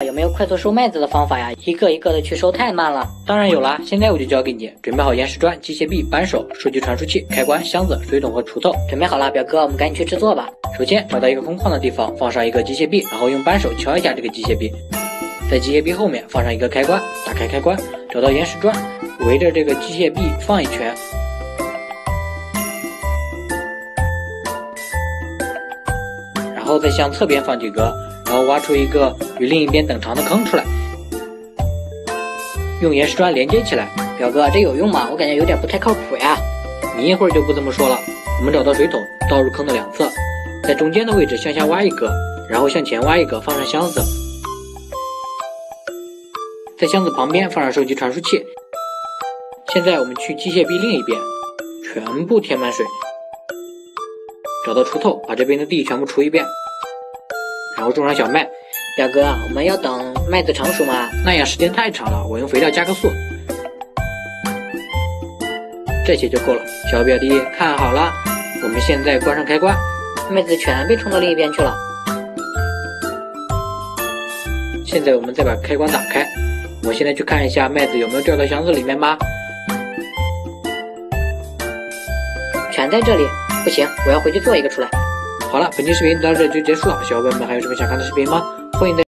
有没有快速收麦子的方法呀？一个一个的去收太慢了。 当然有啦，现在我就教给你。准备好岩石砖、机械臂、扳手、数据传输器、开关、箱子、水桶和锄头。 准备好了，表哥，我们赶紧去制作吧。 首先找到一个空旷的地方，放上一个机械臂，然后用扳手敲一下这个机械臂。在机械臂后面放上一个开关，打开开关，找到岩石砖，围着这个机械臂放一圈。然后再向侧边放几个，然后挖出一个与另一边等长的坑出来，用岩石砖连接起来。 表哥，这有用吗？我感觉有点不太靠谱呀。 你一会儿就不这么说了。我们找到水桶，倒入坑的两侧，在中间的位置向下挖一个，然后向前挖一个，放上箱子，在箱子旁边放上手机传输器。现在我们去机械臂另一边，全部填满水。找到锄头，把这边的地全部锄一遍，然后种上小麦。 表哥，我们要等麦子成熟吗？ 那样时间太长了，我用肥料加个速。这些就够了。小表弟看好了，我们现在关上开关， 麦子全被冲到另一边去了。 现在我们再把开关打开，我现在去看一下麦子有没有掉到箱子里面吧。 全在这里。不行，我要回去做一个出来。 好了，本期视频到这就结束了。小伙伴们还有什么想看的视频吗？欢迎